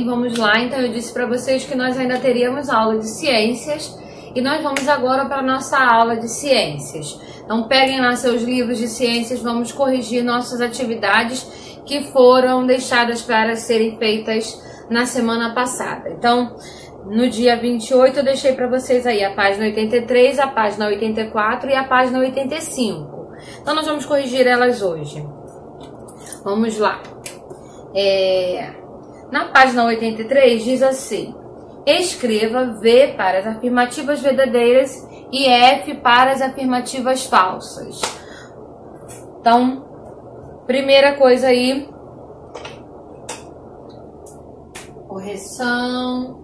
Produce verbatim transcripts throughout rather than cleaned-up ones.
vamos lá. Então eu disse para vocês que nós ainda teríamos aula de ciências e nós vamos agora para a nossa aula de ciências. Então peguem lá seus livros de ciências, vamos corrigir nossas atividades que foram deixadas para serem feitas na semana passada. Então, no dia vinte e oito eu deixei para vocês aí a página oitenta e três, a página oitenta e quatro e a página oitenta e cinco. Então nós vamos corrigir elas hoje. Vamos lá. É... Na página oitenta e três diz assim: escreva V para as afirmativas verdadeiras e F para as afirmativas falsas. Então, primeira coisa aí, correção.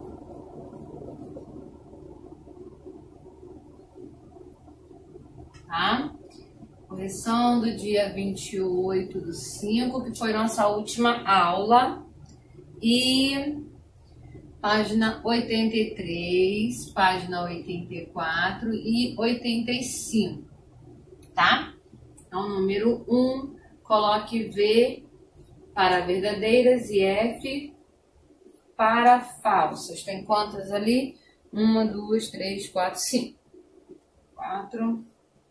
Tá? Correção do dia vinte e oito do cinco, que foi nossa última aula. E página oitenta e três, página oitenta e quatro e oitenta e cinco, tá? Então, número um, coloque V para verdadeiras e F para falsas. Tem quantas ali? Uma, duas, três, quatro, cinco. Quatro,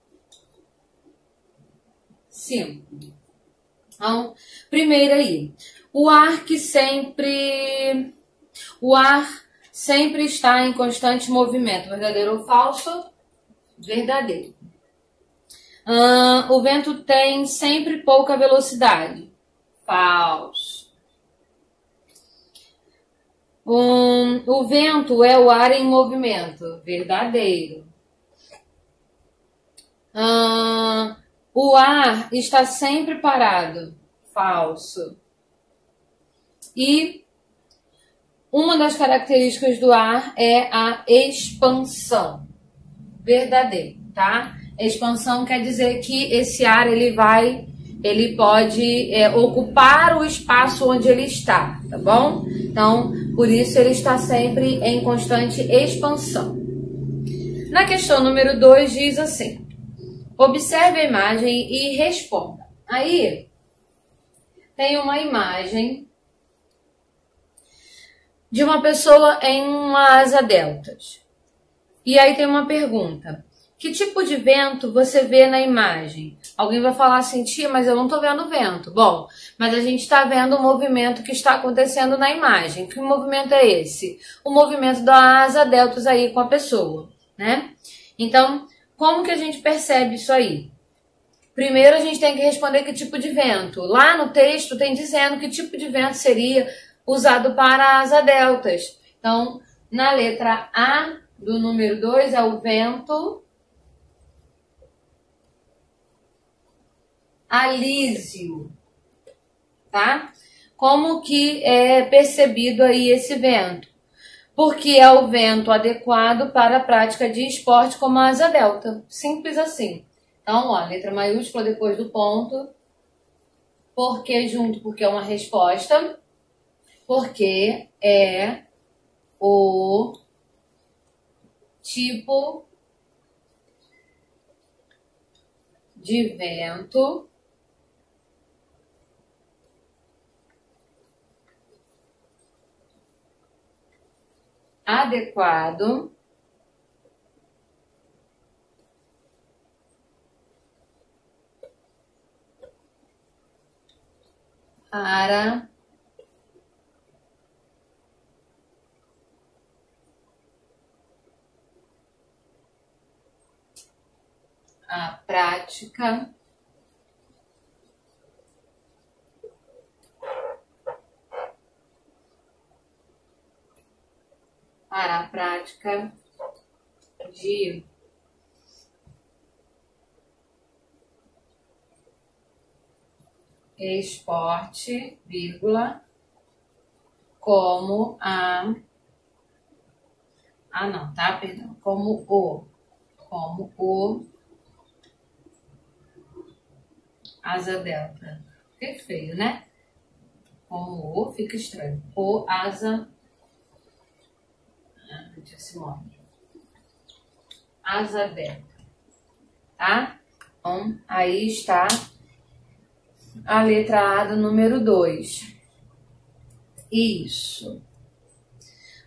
cinco. Então, primeiro aí, o ar que sempre, o ar sempre está em constante movimento, verdadeiro ou falso? Verdadeiro. Hum, o vento tem sempre pouca velocidade, falso. Um, o vento é o ar em movimento, verdadeiro. Hum, o ar está sempre parado, falso. E uma das características do ar é a expansão, verdadeiro, tá? Expansão quer dizer que esse ar ele vai, ele pode é, ocupar o espaço onde ele está, tá bom? Então, por isso ele está sempre em constante expansão. Na questão número dois diz assim: observe a imagem e responda. Aí, tem uma imagem de uma pessoa em uma asa deltas. E aí tem uma pergunta: que tipo de vento você vê na imagem? Alguém vai falar assim: tia, mas eu não estou vendo vento. Bom, mas a gente está vendo o movimento que está acontecendo na imagem. Que movimento é esse? O movimento da asa deltas aí com a pessoa, né? Então, como que a gente percebe isso aí? Primeiro a gente tem que responder que tipo de vento. Lá no texto tem dizendo que tipo de vento seria usado para asa deltas. Então, na letra A do número dois é o vento alísio, tá? Como que é percebido aí esse vento? Porque é o vento adequado para a prática de esporte como a asa delta. Simples assim. Então, ó, letra maiúscula depois do ponto. Por que junto? Porque é uma resposta. Porque é o tipo de vento adequado para a prática para a prática de esporte, vírgula, como a ah não, tá? Perdão, como o como o asa delta. Fica feio, né? Como o fica estranho. O asa Simone. Asa delta, tá? Então, aí está a letra A do número dois. Isso.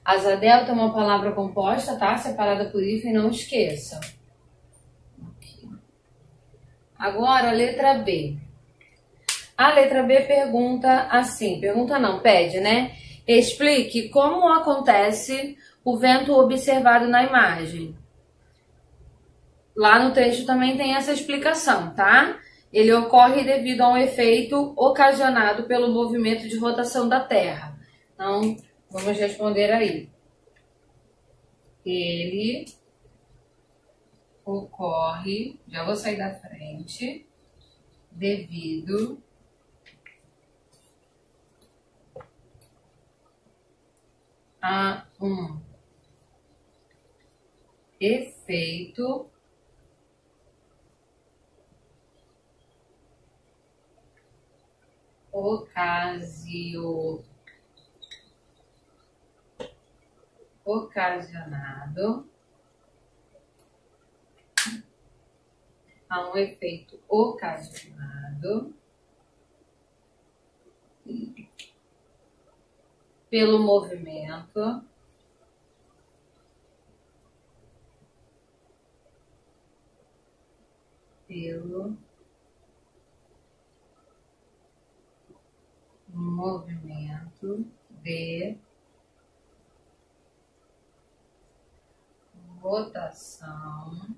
Asa delta é uma palavra composta, tá? Separada por hífen, não esqueça. Aqui. Agora, a letra B. A letra B pergunta assim, pergunta não, pede, né? Explique como acontece o vento observado na imagem. Lá no texto também tem essa explicação, tá? Ele ocorre devido a um efeito ocasionado pelo movimento de rotação da Terra. Então, vamos responder aí. Ele ocorre, já vou sair da frente, devido a um efeito ocasio, ocasionado a um efeito ocasionado pelo movimento pelo movimento de rotação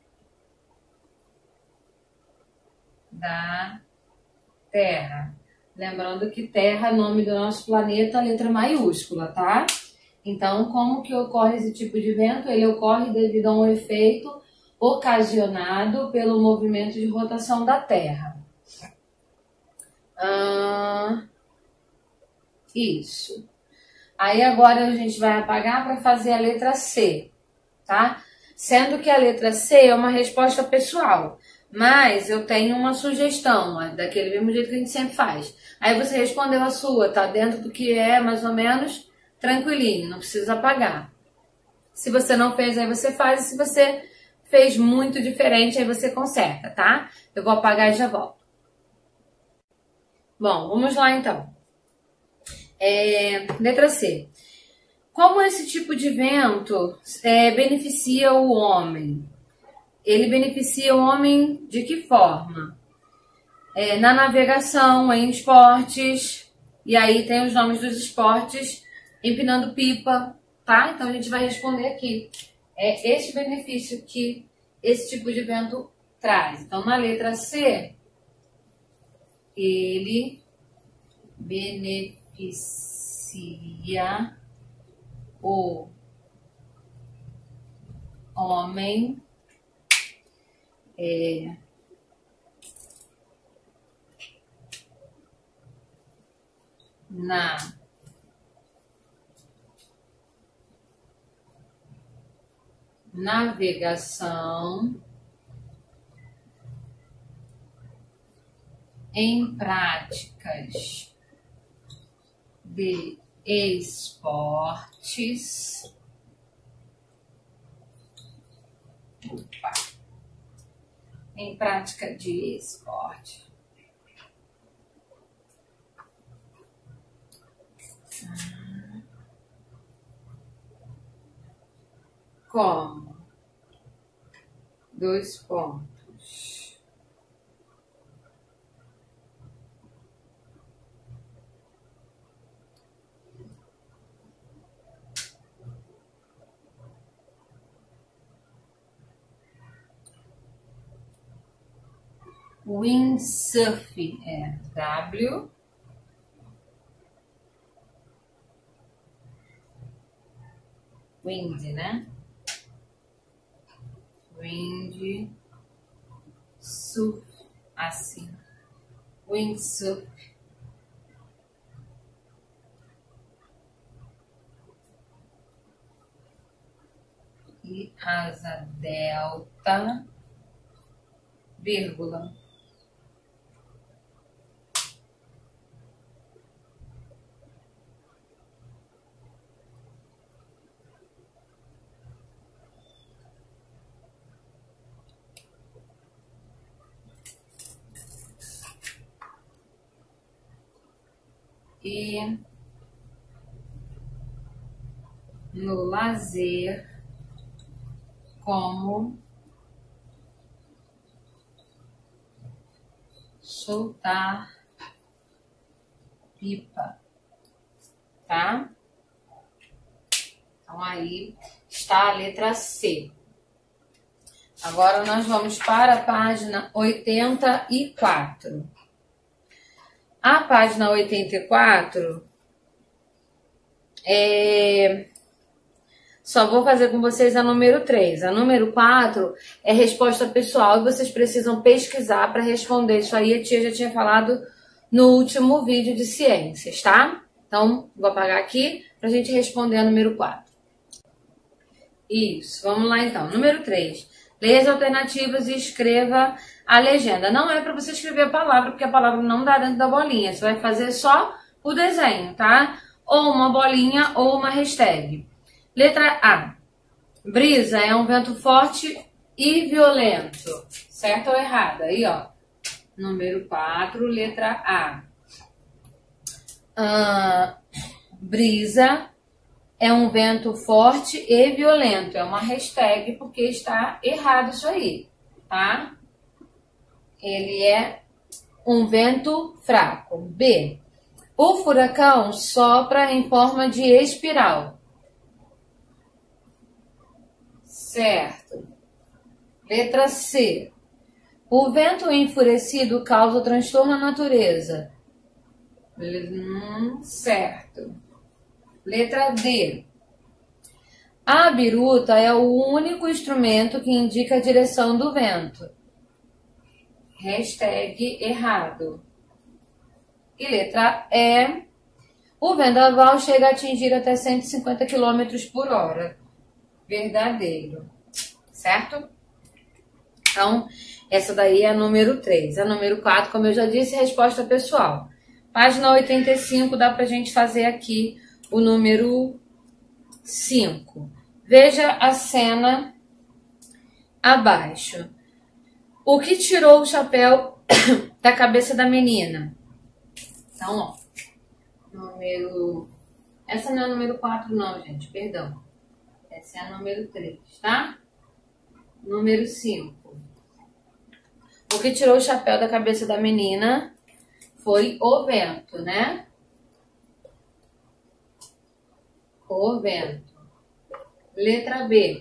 da Terra. Lembrando que Terra é nome do nosso planeta, letra maiúscula, tá? Então, como que ocorre esse tipo de vento? Ele ocorre devido a um efeito ocasionado pelo movimento de rotação da Terra. Ah, isso. Aí agora a gente vai apagar para fazer a letra C, tá? Sendo que a letra C é uma resposta pessoal, mas eu tenho uma sugestão, daquele mesmo jeito que a gente sempre faz. Aí você respondeu a sua, tá dentro do que é mais ou menos tranquilinho, não precisa apagar. Se você não fez, aí você faz, e se você fez muito diferente, aí você conserta, tá? Eu vou apagar e já volto. Bom, vamos lá então. É, letra C. Como esse tipo de vento é, beneficia o homem? Ele beneficia o homem de que forma? É, na navegação, em esportes, e aí tem os nomes dos esportes, empinando pipa, tá? Então a gente vai responder aqui. É este benefício que esse tipo de vento traz. Então na letra C, ele beneficia o homem é, na navegação, em práticas de esportes, opa, em prática de esporte. Como? Dois pontos. Windsurf é W. Wind, né? Wind surf, assim. Windsurf. E asa delta, vírgula. E no lazer como soltar pipa, tá? Então aí está a letra C. Agora nós vamos para a página oitenta e quatro. A página oitenta e quatro, é... só vou fazer com vocês a número três. A número quatro é resposta pessoal e vocês precisam pesquisar para responder. Isso aí a tia já tinha falado no último vídeo de ciências, tá? Então, vou apagar aqui para a gente responder a número quatro. Isso, vamos lá então. Número três. Leia as alternativas e escreva a legenda. Não é para você escrever a palavra, porque a palavra não dá dentro da bolinha. Você vai fazer só o desenho, tá? Ou uma bolinha ou uma hashtag. Letra A. Brisa é um vento forte e violento. Certo ou errado? Aí, ó. Número quatro, letra A. Ah, brisa é um vento forte e violento. É uma hashtag porque está errado isso aí, tá? Ele é um vento fraco. B. O furacão sopra em forma de espiral. Certo. Letra C. O vento enfurecido causa transtorno à natureza. Hum, certo. Letra D. A biruta é o único instrumento que indica a direção do vento. Hashtag errado. E letra E. O vendaval chega a atingir até cento e cinquenta quilômetros por hora. Verdadeiro. Certo? Então, essa daí é a número três. A número quatro, como eu já disse, resposta pessoal. Página oitenta e cinco, dá pra gente fazer aqui o número cinco. Veja a cena abaixo. O que tirou o chapéu da cabeça da menina? Então, ó. Número... Essa não é a número quatro, não, gente. Perdão. Essa é a número três, tá? Número cinco. O que tirou o chapéu da cabeça da menina foi o vento, né? O vento. Letra B.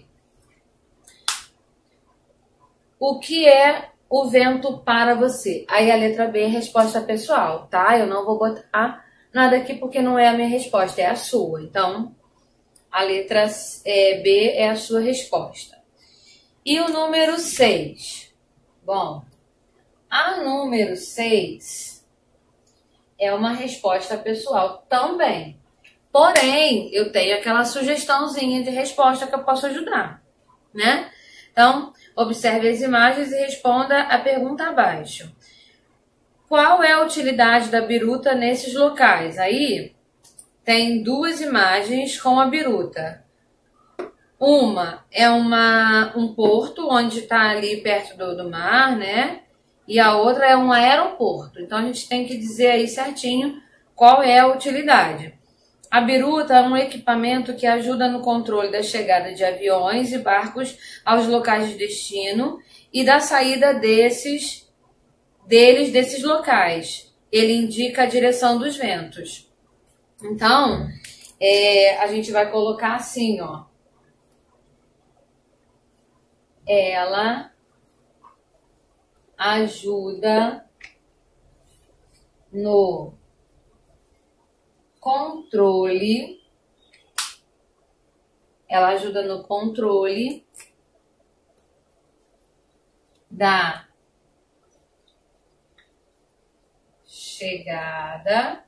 O que é o vento para você? Aí a letra B é resposta pessoal, tá? Eu não vou botar nada aqui porque não é a minha resposta, é a sua. Então, a letra é, B é a sua resposta. E o número seis? Bom, a número seis é uma resposta pessoal também. Porém, eu tenho aquela sugestãozinha de resposta que eu posso ajudar, né? Então, observe as imagens e responda a pergunta abaixo. Qual é a utilidade da biruta nesses locais? Aí, tem duas imagens com a biruta. Uma é uma, um porto, onde está ali perto do, do mar, né? E a outra é um aeroporto. Então, a gente tem que dizer aí certinho qual é a utilidade. A biruta é um equipamento que ajuda no controle da chegada de aviões e barcos aos locais de destino e da saída desses, deles desses locais. Ele indica a direção dos ventos. Então, é, a gente vai colocar assim, ó. Ela ajuda no controle, ela ajuda no controle da chegada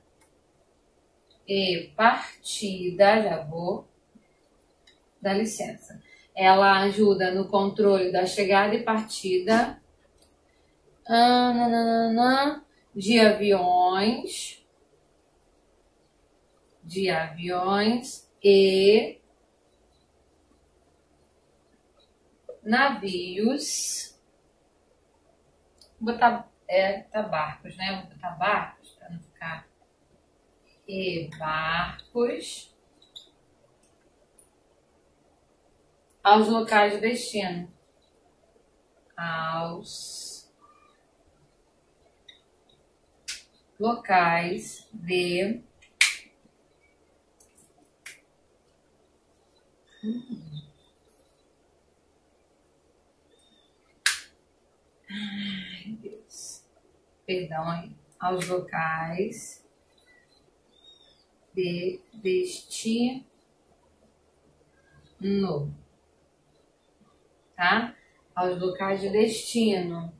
e partida, já vou dar licença. Ela ajuda no controle da chegada e partida ah, nananana, de aviões de aviões e navios. Vou botar, é, tá barcos, né? Vou botar barcos para não ficar. E barcos aos locais de destino. Aos locais de Ai, Deus. Perdão aí. Aos locais de destino. Tá? Aos locais de destino.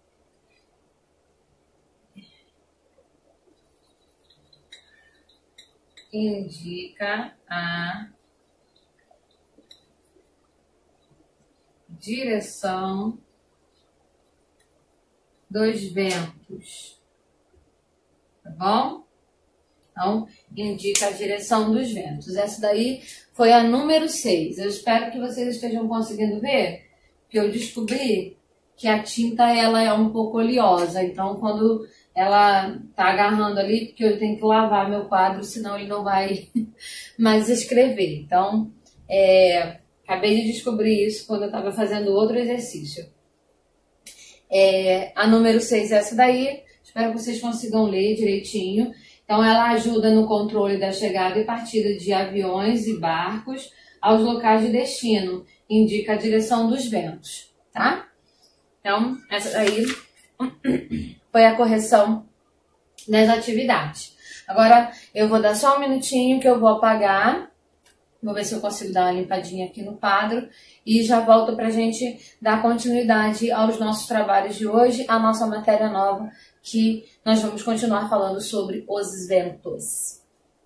Indica a direção dos ventos, tá bom? Então, indica a direção dos ventos. Essa daí foi a número seis. Eu espero que vocês estejam conseguindo ver, porque eu descobri que a tinta ela é um pouco oleosa. Então, quando ela tá agarrando ali, porque eu tenho que lavar meu quadro, senão ele não vai mais escrever. Então, é, acabei de descobrir isso quando eu estava fazendo outro exercício. É, a número seis é essa daí. Espero que vocês consigam ler direitinho. Então, ela ajuda no controle da chegada e partida de aviões e barcos aos locais de destino. Indica a direção dos ventos, tá? Então, essa daí foi a correção das atividades. Agora, eu vou dar só um minutinho que eu vou apagar. Vou ver se eu consigo dar uma limpadinha aqui no quadro. E já volto pra gente dar continuidade aos nossos trabalhos de hoje, a nossa matéria nova, que nós vamos continuar falando sobre os ventos.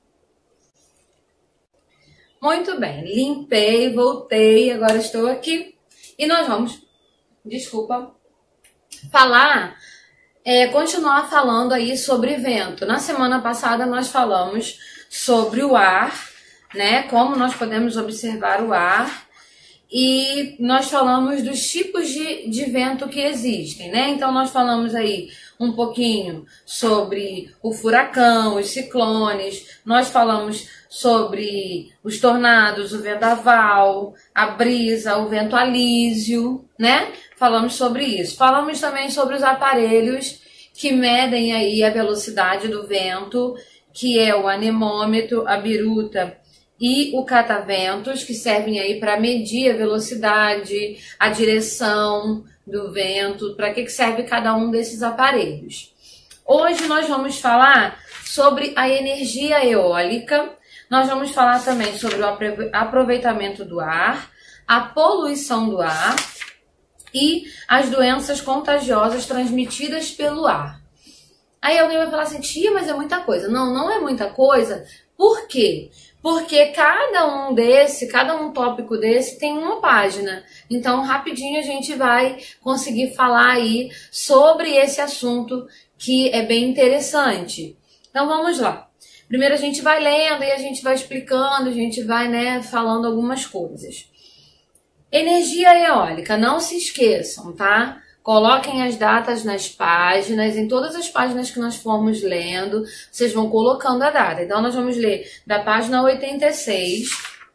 Muito bem, limpei, voltei, agora estou aqui. E nós vamos, desculpa, falar, é, continuar falando aí sobre vento. Na semana passada nós falamos sobre o ar, né? Como nós podemos observar o ar. E nós falamos dos tipos de, de vento que existem, né? Então, nós falamos aí um pouquinho sobre o furacão, os ciclones, nós falamos sobre os tornados, o vendaval, a brisa, o vento alísio, né? Falamos sobre isso. Falamos também sobre os aparelhos que medem aí a velocidade do vento, que é o anemômetro, a biruta e o cataventos, que servem aí para medir a velocidade, a direção do vento, para que serve cada um desses aparelhos. Hoje nós vamos falar sobre a energia eólica, nós vamos falar também sobre o aproveitamento do ar, a poluição do ar e as doenças contagiosas transmitidas pelo ar. Aí alguém vai falar assim, tia, mas é muita coisa. Não, não é muita coisa. Por quê? Porque cada um desse, cada um tópico desse tem uma página. Então, rapidinho a gente vai conseguir falar aí sobre esse assunto que é bem interessante. Então, vamos lá. Primeiro a gente vai lendo e a gente vai explicando, a gente vai, né, falando algumas coisas. Energia eólica, não se esqueçam, tá? Coloquem as datas nas páginas, em todas as páginas que nós formos lendo, vocês vão colocando a data. Então, nós vamos ler da página oitenta e seis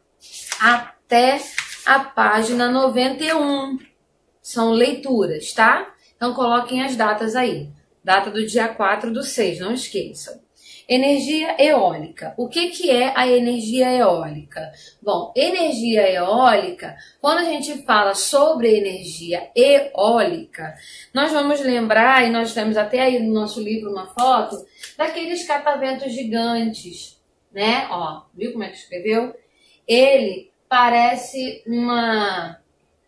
até a página noventa e um. São leituras, tá? Então, coloquem as datas aí. Data do dia quatro do seis, não esqueçam. Energia eólica. O que que é a energia eólica? Bom, energia eólica, quando a gente fala sobre energia eólica, nós vamos lembrar, e nós temos até aí no nosso livro uma foto, daqueles cataventos gigantes, né? Ó, viu como é que escreveu? Ele parece uma...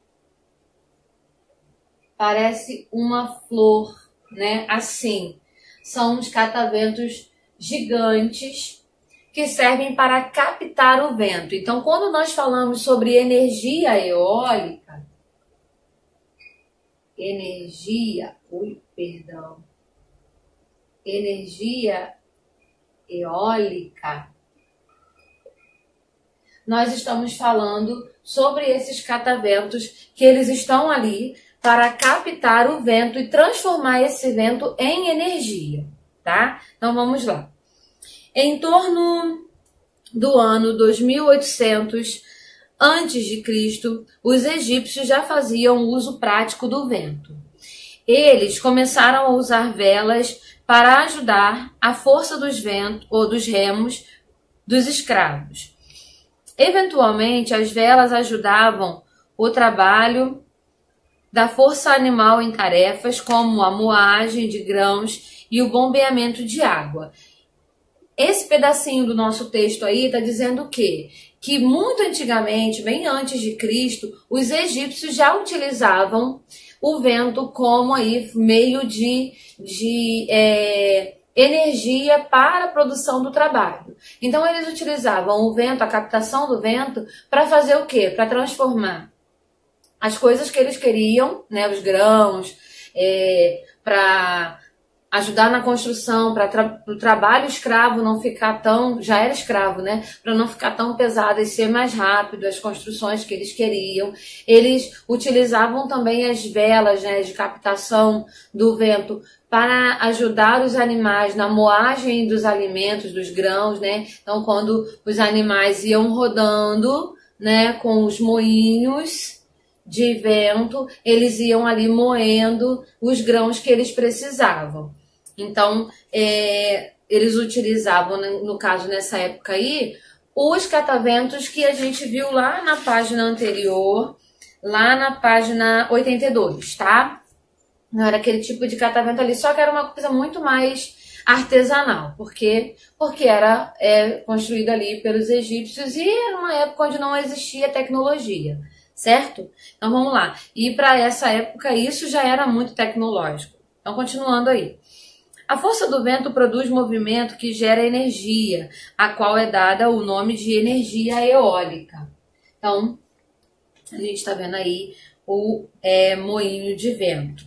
Parece uma flor, né? Assim, são os cataventos gigantes que servem para captar o vento. Então, quando nós falamos sobre energia eólica, energia, ui, perdão, energia eólica, nós estamos falando sobre esses cataventos que eles estão ali para captar o vento e transformar esse vento em energia. Tá? Então vamos lá. Em torno do ano dois mil e oitocentos Antes de Cristo, os egípcios já faziam uso prático do vento. Eles começaram a usar velas para ajudar a força dos ventos ou dos remos dos escravos. Eventualmente, as velas ajudavam o trabalho da força animal em tarefas como a moagem de grãos e o bombeamento de água. Esse pedacinho do nosso texto aí está dizendo o quê? Que muito antigamente, bem antes de Cristo, os egípcios já utilizavam o vento como aí meio de, de é, energia para a produção do trabalho. Então eles utilizavam o vento, a captação do vento, para fazer o quê? Para transformar as coisas que eles queriam, né, os grãos, é, para ajudar na construção, para tra o trabalho escravo não ficar tão, já era escravo, né, para não ficar tão pesado e ser mais rápido, as construções que eles queriam. Eles utilizavam também as velas, né, de captação do vento para ajudar os animais na moagem dos alimentos, dos grãos, né. Então, quando os animais iam rodando, né, com os moinhos de vento, eles iam ali moendo os grãos que eles precisavam. Então, é, eles utilizavam, no caso, nessa época aí, os cataventos que a gente viu lá na página anterior, lá na página oitenta e dois, tá? Não era aquele tipo de catavento ali, só que era uma coisa muito mais artesanal, porque, porque era é, construído ali pelos egípcios e era uma época onde não existia tecnologia, certo? Então vamos lá. E para essa época isso já era muito tecnológico. Então continuando aí. A força do vento produz movimento que gera energia, a qual é dada o nome de energia eólica. Então, a gente está vendo aí o é, moinho de vento.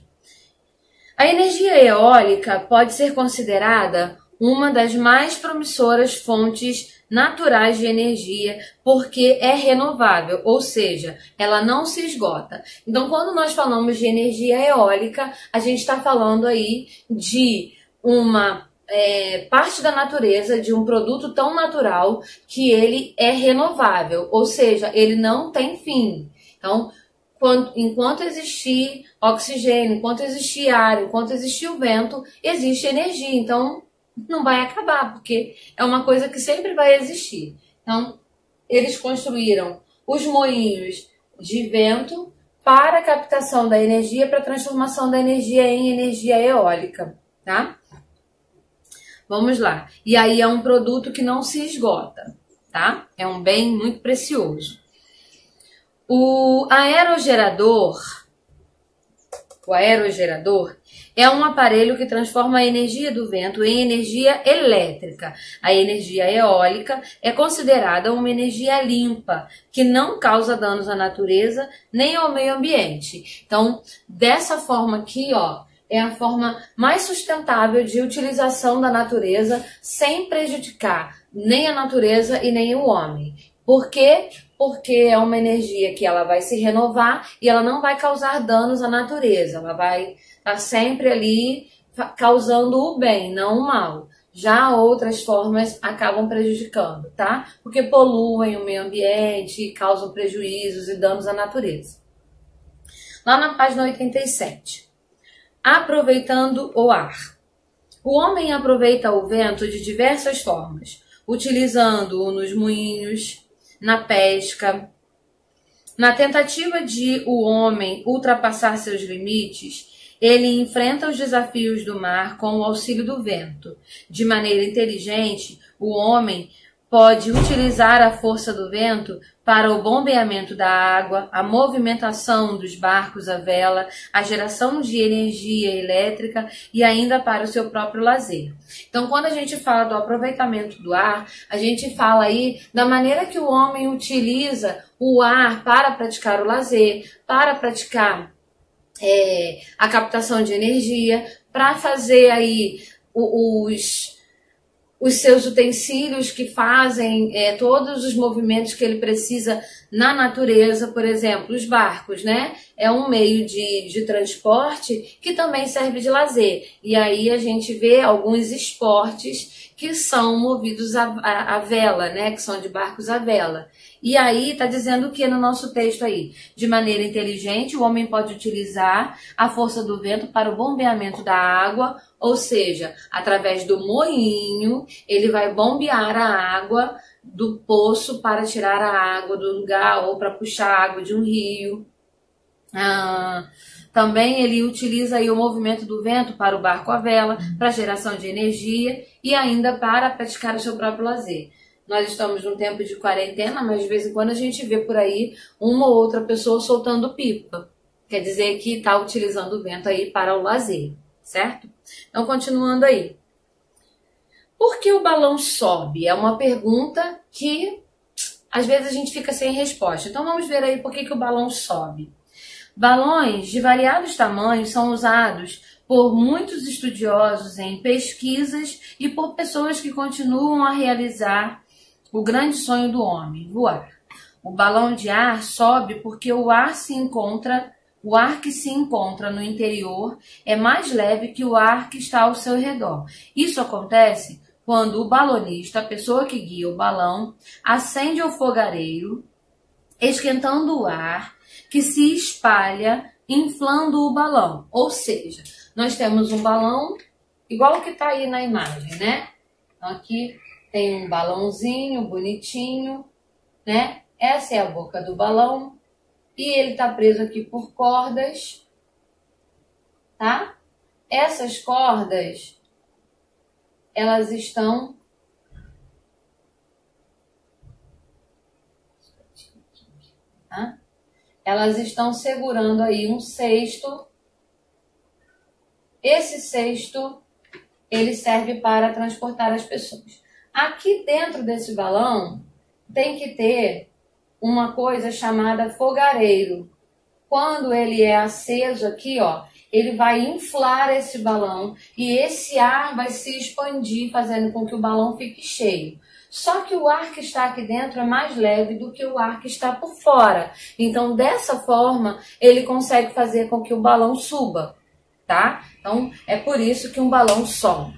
A energia eólica pode ser considerada uma das mais promissoras fontes naturais de energia, porque é renovável, ou seja, ela não se esgota. Então, quando nós falamos de energia eólica, a gente está falando aí de uma é, parte da natureza, de um produto tão natural que ele é renovável, ou seja, ele não tem fim. Então, quando, enquanto existir oxigênio, enquanto existir ar, enquanto existir o vento, existe energia. Então, não vai acabar, porque é uma coisa que sempre vai existir. Então, eles construíram os moinhos de vento para a captação da energia, para a transformação da energia em energia eólica, tá? Vamos lá. E aí é um produto que não se esgota, tá? É um bem muito precioso. O aerogerador, o aerogerador é um aparelho que transforma a energia do vento em energia elétrica. A energia eólica é considerada uma energia limpa, que não causa danos à natureza nem ao meio ambiente. Então, dessa forma aqui, ó, é a forma mais sustentável de utilização da natureza sem prejudicar nem a natureza e nem o homem. Por quê? Porque é uma energia que ela vai se renovar e ela não vai causar danos à natureza. Ela vai estar sempre ali causando o bem, não o mal. Já outras formas acabam prejudicando, tá? Porque poluem o meio ambiente, causam prejuízos e danos à natureza. Lá na página oitenta e sete. Aproveitando o ar. O homem aproveita o vento de diversas formas, utilizando-o nos moinhos, na pesca. Na tentativa de o homem ultrapassar seus limites, ele enfrenta os desafios do mar com o auxílio do vento. De maneira inteligente, o homem pode utilizar a força do vento para o bombeamento da água, a movimentação dos barcos à vela, a geração de energia elétrica e ainda para o seu próprio lazer. Então, quando a gente fala do aproveitamento do ar, a gente fala aí da maneira que o homem utiliza o ar para praticar o lazer, para praticar é, a captação de energia, para fazer aí os... os seus utensílios que fazem é, todos os movimentos que ele precisa na natureza, por exemplo, os barcos, né? É um meio de, de transporte que também serve de lazer. E aí a gente vê alguns esportes que são movidos a, a, a vela, né? Que são de barcos à vela. E aí está dizendo o que no nosso texto aí? De maneira inteligente, o homem pode utilizar a força do vento para o bombeamento da água, ou seja, através do moinho, ele vai bombear a água do poço para tirar a água do lugar ou para puxar a água de um rio. Ah, também ele utiliza aí o movimento do vento para o barco à vela, para geração de energia e ainda para praticar o seu próprio lazer. Nós estamos num tempo de quarentena, mas de vez em quando a gente vê por aí uma ou outra pessoa soltando pipa. Quer dizer que está utilizando o vento aí para o lazer, certo? Então, continuando aí. Por que o balão sobe? É uma pergunta que às vezes a gente fica sem resposta. Então, vamos ver aí por que, que o balão sobe. Balões de variados tamanhos são usados por muitos estudiosos em pesquisas e por pessoas que continuam a realizar o grande sonho do homem, voar. O balão de ar sobe porque o ar se encontra, o ar que se encontra no interior é mais leve que o ar que está ao seu redor. Isso acontece quando o balonista, a pessoa que guia o balão, acende o fogareiro, esquentando o ar que se espalha, inflando o balão. Ou seja, nós temos um balão igual o que está aí na imagem, né? Então, aqui tem um balãozinho bonitinho, né? Essa é a boca do balão e ele está preso aqui por cordas, tá? Essas cordas, elas estão tá? Elas estão segurando aí um cesto. Esse cesto, ele serve para transportar as pessoas. Aqui dentro desse balão, tem que ter uma coisa chamada fogareiro. Quando ele é aceso aqui, ó, ele vai inflar esse balão e esse ar vai se expandir, fazendo com que o balão fique cheio. Só que o ar que está aqui dentro é mais leve do que o ar que está por fora. Então, dessa forma, ele consegue fazer com que o balão suba, tá? Então, é por isso que um balão sobe.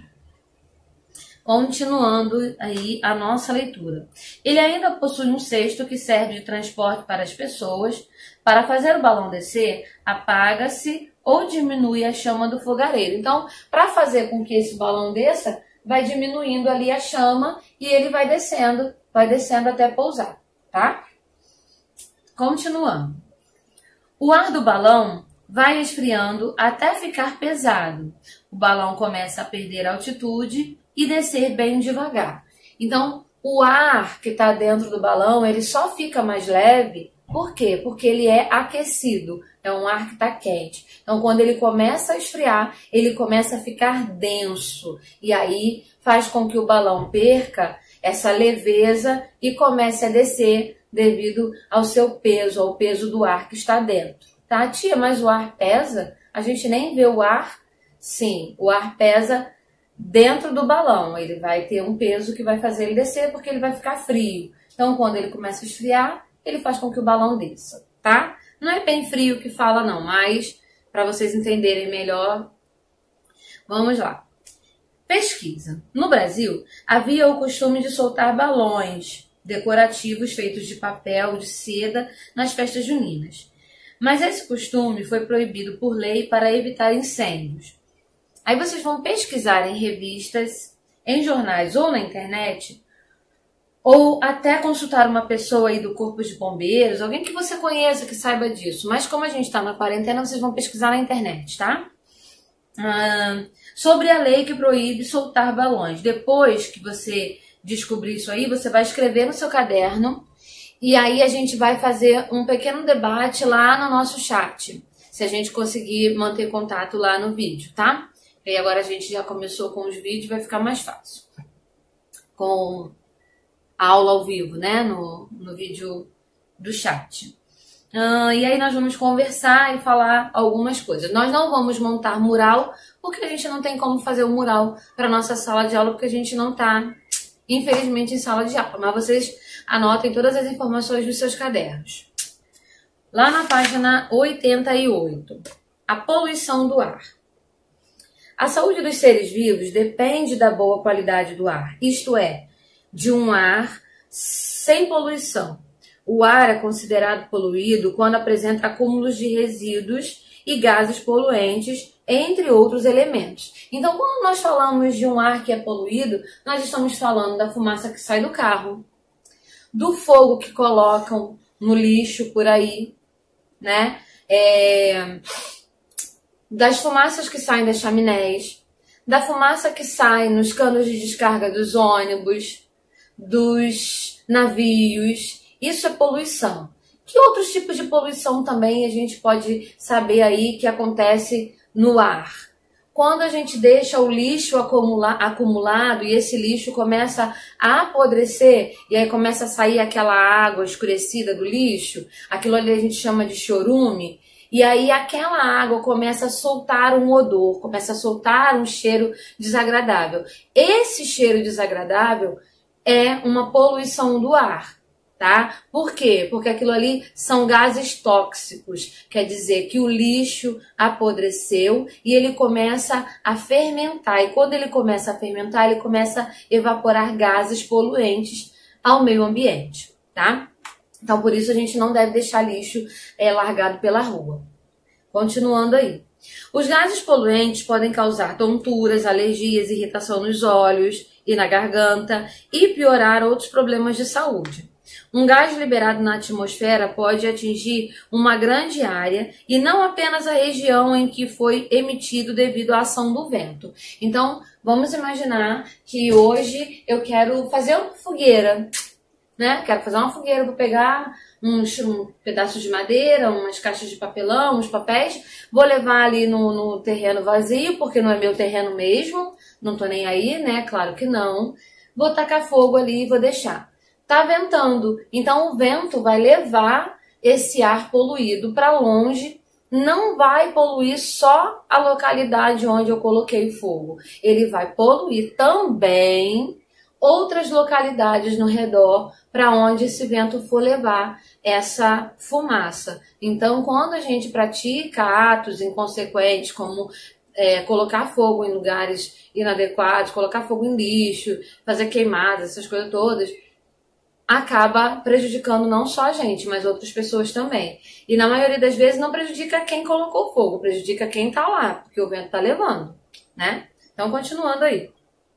Continuando aí a nossa leitura. Ele ainda possui um cesto que serve de transporte para as pessoas. Para fazer o balão descer, apaga-se ou diminui a chama do fogareiro. Então, para fazer com que esse balão desça, vai diminuindo ali a chama e ele vai descendo, vai descendo até pousar, tá? Continuando. O ar do balão vai esfriando até ficar pesado. O balão começa a perder altitude e descer bem devagar. Então, o ar que está dentro do balão, ele só fica mais leve. Por quê? Porque ele é aquecido. É um ar que está quente. Então, quando ele começa a esfriar, ele começa a ficar denso. E aí faz com que o balão perca essa leveza e comece a descer devido ao seu peso, ao peso do ar que está dentro. Tá, tia, mas o ar pesa? A gente nem vê o ar? Sim, o ar pesa dentro do balão. Ele vai ter um peso que vai fazer ele descer porque ele vai ficar frio. Então, quando ele começa a esfriar, ele faz com que o balão desça, tá? Não é bem frio que fala não, mas para vocês entenderem melhor, vamos lá. Pesquisa. No Brasil, havia o costume de soltar balões decorativos feitos de papel, de seda, nas festas juninas. Mas esse costume foi proibido por lei para evitar incêndios. Aí vocês vão pesquisar em revistas, em jornais ou na internet, ou até consultar uma pessoa aí do Corpo de Bombeiros, alguém que você conheça, que saiba disso. Mas como a gente está na quarentena, vocês vão pesquisar na internet, tá? Ah, sobre a lei que proíbe soltar balões. Depois que você descobrir isso aí, você vai escrever no seu caderno e aí a gente vai fazer um pequeno debate lá no nosso chat, se a gente conseguir manter contato lá no vídeo, tá? E agora a gente já começou com os vídeos, vai ficar mais fácil. Com a aula ao vivo, né? No, no vídeo do chat. Uh, e aí nós vamos conversar e falar algumas coisas. Nós não vamos montar mural, porque a gente não tem como fazer o mural para nossa sala de aula, porque a gente não está, infelizmente, em sala de aula. Mas vocês anotem todas as informações dos seus cadernos. Lá na página oitenta e oito. A poluição do ar. A saúde dos seres vivos depende da boa qualidade do ar, isto é, de um ar sem poluição. O ar é considerado poluído quando apresenta acúmulos de resíduos e gases poluentes, entre outros elementos. Então, quando nós falamos de um ar que é poluído, nós estamos falando da fumaça que sai do carro, do fogo que colocam no lixo por aí, né? É... das fumaças que saem das chaminés, da fumaça que sai nos canos de descarga dos ônibus, dos navios. Isso é poluição. Que outros tipos de poluição também a gente pode saber aí que acontece no ar? Quando a gente deixa o lixo acumular, acumulado e esse lixo começa a apodrecer e aí começa a sair aquela água escurecida do lixo, aquilo ali a gente chama de chorume, e aí aquela água começa a soltar um odor, começa a soltar um cheiro desagradável. Esse cheiro desagradável é uma poluição do ar. Tá? Por quê? Porque aquilo ali são gases tóxicos, quer dizer que o lixo apodreceu e ele começa a fermentar, e quando ele começa a fermentar, ele começa a evaporar gases poluentes ao meio ambiente, tá? Então, por isso a gente não deve deixar lixo é, largado pela rua. Continuando aí. Os gases poluentes podem causar tonturas, alergias, irritação nos olhos e na garganta e piorar outros problemas de saúde. Um gás liberado na atmosfera pode atingir uma grande área e não apenas a região em que foi emitido devido à ação do vento. Então, vamos imaginar que hoje eu quero fazer uma fogueira, né? Quero fazer uma fogueira, vou pegar uns um pedaços de madeira, umas caixas de papelão, uns papéis, vou levar ali no, no terreno vazio, porque não é meu terreno mesmo, não tô nem aí, né? Claro que não. Vou tacar fogo ali e vou deixar. Tá ventando, então o vento vai levar esse ar poluído para longe, não vai poluir só a localidade onde eu coloquei o fogo, ele vai poluir também outras localidades no redor para onde esse vento for levar essa fumaça. Então, quando a gente pratica atos inconsequentes, como é, colocar fogo em lugares inadequados, colocar fogo em lixo, fazer queimadas, essas coisas todas, acaba prejudicando não só a gente, mas outras pessoas também. E na maioria das vezes não prejudica quem colocou fogo, prejudica quem tá lá, porque o vento tá levando, né? Então, continuando aí.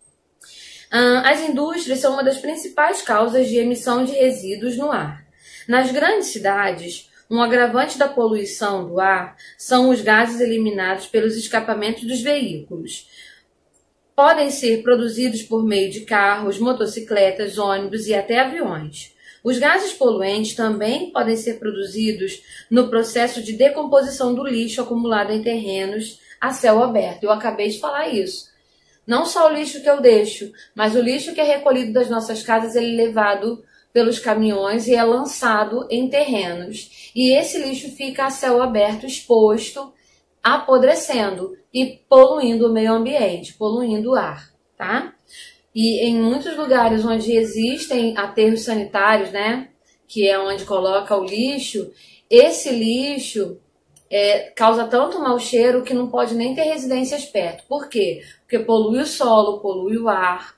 As indústrias são uma das principais causas de emissão de resíduos no ar. Nas grandes cidades, um agravante da poluição do ar são os gases eliminados pelos escapamentos dos veículos. Podem ser produzidos por meio de carros, motocicletas, ônibus e até aviões. Os gases poluentes também podem ser produzidos no processo de decomposição do lixo acumulado em terrenos a céu aberto. Eu acabei de falar isso. Não só o lixo que eu deixo, mas o lixo que é recolhido das nossas casas, ele é levado pelos caminhões e é lançado em terrenos. E esse lixo fica a céu aberto, exposto, apodrecendo e poluindo o meio ambiente, poluindo o ar, tá? E em muitos lugares onde existem aterros sanitários, né, que é onde coloca o lixo, esse lixo é, causa tanto mau cheiro que não pode nem ter residências perto. Por quê? Porque polui o solo, polui o ar,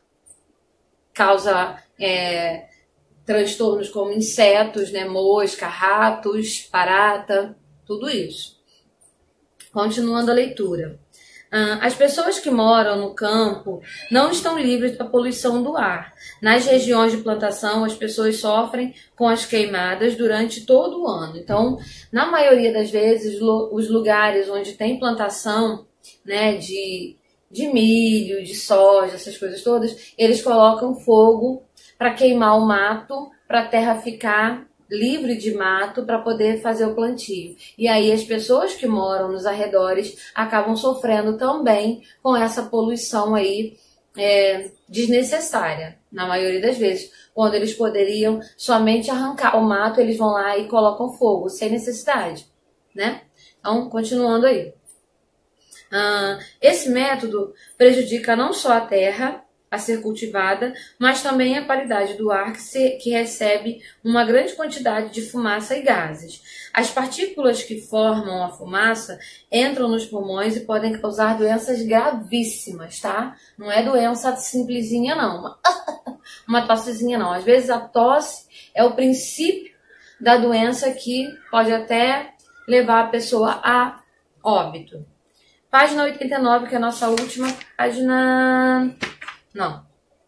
causa é, transtornos como insetos, né, mosca, ratos, barata, tudo isso. Continuando a leitura. As pessoas que moram no campo não estão livres da poluição do ar. Nas regiões de plantação, as pessoas sofrem com as queimadas durante todo o ano. Então, na maioria das vezes, os lugares onde tem plantação, né, de, de milho, de soja, essas coisas todas, eles colocam fogo para queimar o mato, para a terra ficar livre de mato para poder fazer o plantio. E aí as pessoas que moram nos arredores acabam sofrendo também com essa poluição aí é, desnecessária, na maioria das vezes. Quando eles poderiam somente arrancar o mato, eles vão lá e colocam fogo, sem necessidade, né? Então, continuando aí. Ah, esse método prejudica não só a terra, a ser cultivada, mas também a qualidade do ar que, se, que recebe uma grande quantidade de fumaça e gases. As partículas que formam a fumaça entram nos pulmões e podem causar doenças gravíssimas, tá? Não é doença simplesinha, não. Uma, uma tossezinha, não. Às vezes a tosse é o princípio da doença que pode até levar a pessoa a óbito. Página oitenta e nove, que é a nossa última página... Não.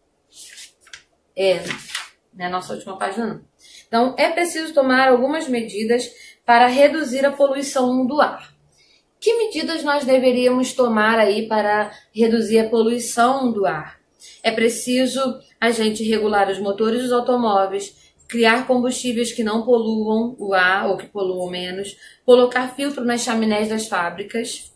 É, não é a nossa última página, não. Então, é preciso tomar algumas medidas para reduzir a poluição do ar. Que medidas nós deveríamos tomar aí para reduzir a poluição do ar? É preciso a gente regular os motores dos automóveis, criar combustíveis que não poluam o ar ou que poluam menos, colocar filtro nas chaminés das fábricas,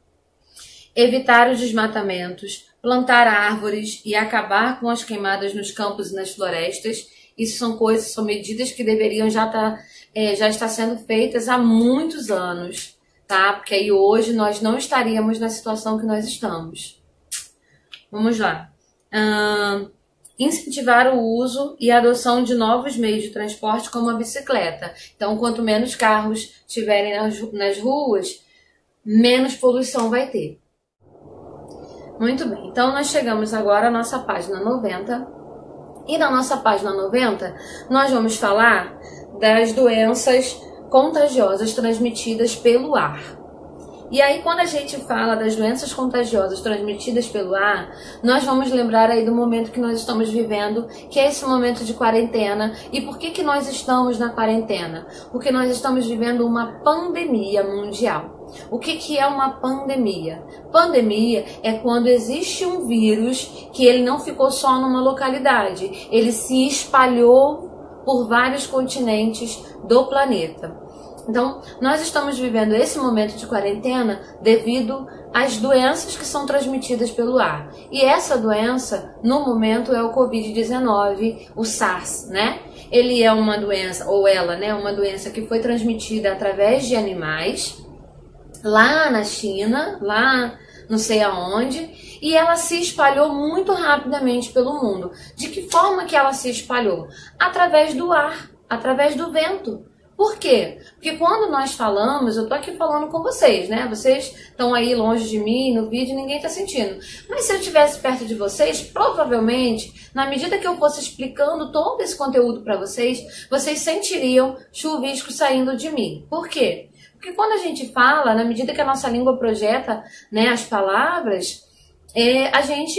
evitar os desmatamentos, plantar árvores e acabar com as queimadas nos campos e nas florestas. Isso são coisas, são medidas que deveriam já estar, é, já estar sendo feitas há muitos anos, tá? Porque aí hoje nós não estaríamos na situação que nós estamos. Vamos lá. Hum, incentivar o uso e a adoção de novos meios de transporte como a bicicleta. Então, quanto menos carros tiverem nas, nas ruas, menos poluição vai ter. Muito bem, então nós chegamos agora à nossa página noventa. E na nossa página noventa, nós vamos falar das doenças contagiosas transmitidas pelo ar. E aí, quando a gente fala das doenças contagiosas transmitidas pelo ar, nós vamos lembrar aí do momento que nós estamos vivendo, que é esse momento de quarentena. E por que que nós estamos na quarentena? Porque nós estamos vivendo uma pandemia mundial. O que que é uma pandemia? Pandemia é quando existe um vírus que ele não ficou só numa localidade, ele se espalhou por vários continentes do planeta. Então, nós estamos vivendo esse momento de quarentena devido às doenças que são transmitidas pelo ar. E essa doença, no momento, é o covid dezenove, o SARS, né? Ele é uma doença, ou ela, né, uma doença que foi transmitida através de animais, lá na China, lá não sei aonde, e ela se espalhou muito rapidamente pelo mundo. De que forma que ela se espalhou? Através do ar, através do vento. Por quê? Porque quando nós falamos, eu tô aqui falando com vocês, né? Vocês estão aí longe de mim, no vídeo, ninguém tá sentindo. Mas se eu estivesse perto de vocês, provavelmente, na medida que eu fosse explicando todo esse conteúdo para vocês, vocês sentiriam chuvisco saindo de mim. Por quê? Porque quando a gente fala, na medida que a nossa língua projeta, né, as palavras, é, a gente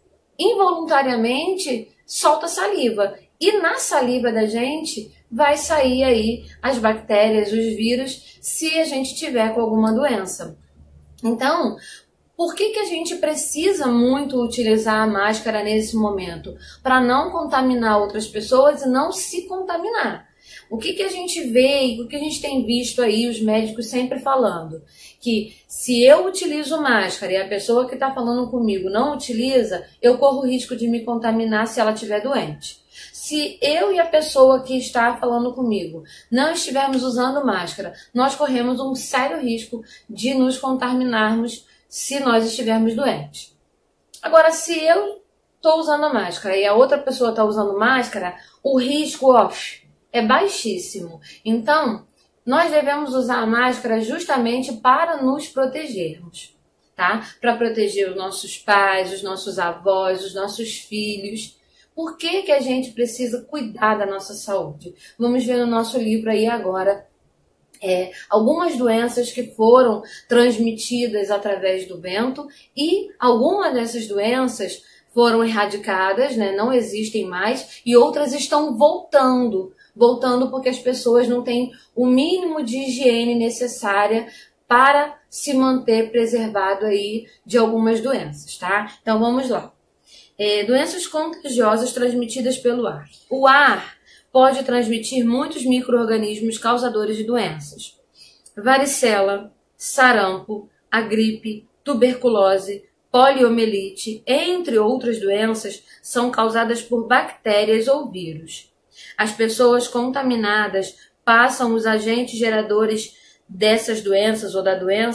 involuntariamente solta saliva. E na saliva da gente vai sair aí as bactérias, os vírus, se a gente tiver com alguma doença. Então, por que que a gente precisa muito utilizar a máscara nesse momento? Para não contaminar outras pessoas e não se contaminar. O que que a gente vê e o que a gente tem visto aí os médicos sempre falando? Que se eu utilizo máscara e a pessoa que está falando comigo não utiliza, eu corro o risco de me contaminar se ela estiver doente. Se eu e a pessoa que está falando comigo não estivermos usando máscara, nós corremos um sério risco de nos contaminarmos se nós estivermos doentes. Agora, se eu estou usando a máscara e a outra pessoa está usando máscara, o risco ó, é baixíssimo. Então, nós devemos usar a máscara justamente para nos protegermos, tá? Para proteger os nossos pais, os nossos avós, os nossos filhos. Por que que a gente precisa cuidar da nossa saúde? Vamos ver no nosso livro aí agora é, algumas doenças que foram transmitidas através do vento e algumas dessas doenças foram erradicadas, né? Não existem mais, e outras estão voltando. Voltando porque as pessoas não têm o mínimo de higiene necessária para se manter preservado aí de algumas doenças, tá? Então vamos lá. É, doenças contagiosas transmitidas pelo ar. O ar pode transmitir muitos micro-organismos causadores de doenças. Varicela, sarampo, a gripe, tuberculose, poliomielite, entre outras doenças, são causadas por bactérias ou vírus. As pessoas contaminadas passam os agentes geradores dessas doenças ou da doença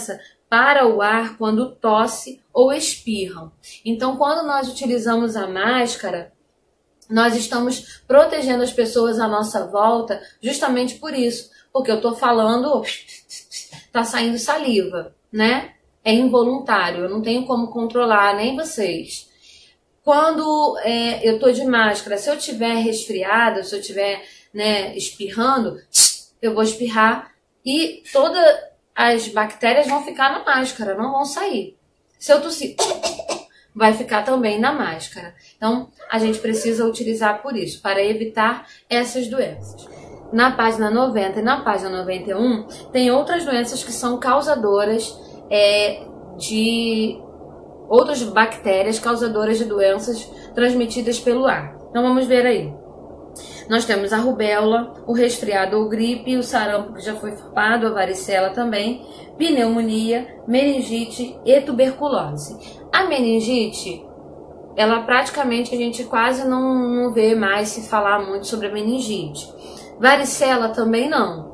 para o ar quando tosse ou espirram. Então, quando nós utilizamos a máscara, nós estamos protegendo as pessoas à nossa volta justamente por isso. Porque eu tô falando, tá saindo saliva, né? É involuntário, eu não tenho como controlar, nem vocês. Quando é, eu tô de máscara, se eu tiver resfriada, se eu tiver, né, espirrando, eu vou espirrar e todas as bactérias vão ficar na máscara, não vão sair. Se eu tossir, vai ficar também na máscara. Então, a gente precisa utilizar por isso, para evitar essas doenças. Na página noventa e na página noventa e um, tem outras doenças que são causadoras é, de outras bactérias causadoras de doenças transmitidas pelo ar. Então vamos ver aí. Nós temos a rubéola, o resfriado ou gripe, o sarampo que já foi falado, a varicela também, pneumonia, meningite e tuberculose. A meningite, ela praticamente a gente quase não, não vê mais se falar muito sobre a meningite. Varicela também não.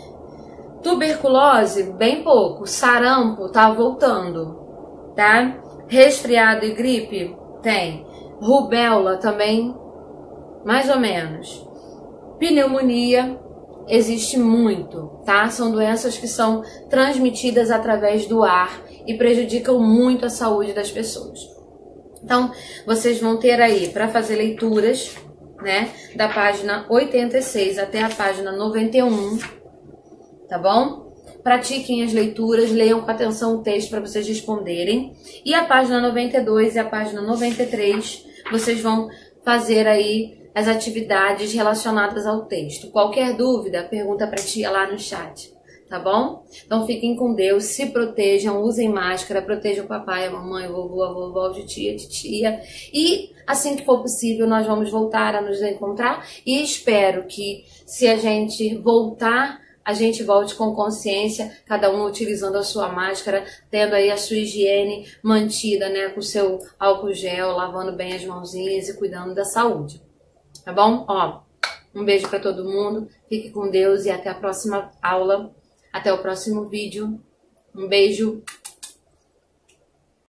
Tuberculose, bem pouco. Sarampo tá voltando, tá? Resfriado e gripe, tem. Rubéola também, mais ou menos. Pneumonia, existe muito, tá? São doenças que são transmitidas através do ar e prejudicam muito a saúde das pessoas. Então, vocês vão ter aí para fazer leituras, né, da página oitenta e seis até a página noventa e um, tá bom? Pratiquem as leituras, leiam com atenção o texto para vocês responderem. E a página noventa e dois e a página noventa e três, vocês vão fazer aí as atividades relacionadas ao texto. Qualquer dúvida, pergunta para a tia lá no chat, tá bom? Então fiquem com Deus, se protejam, usem máscara, protejam o papai, a mamãe, o vovô, a vovó, de tia, de tia. E assim que for possível, nós vamos voltar a nos encontrar. E espero que, se a gente voltar, a gente volte com consciência, cada um utilizando a sua máscara, tendo aí a sua higiene mantida, né, com o seu álcool gel, lavando bem as mãozinhas e cuidando da saúde. Tá bom? Ó, um beijo pra todo mundo, fique com Deus e até a próxima aula, até o próximo vídeo. Um beijo.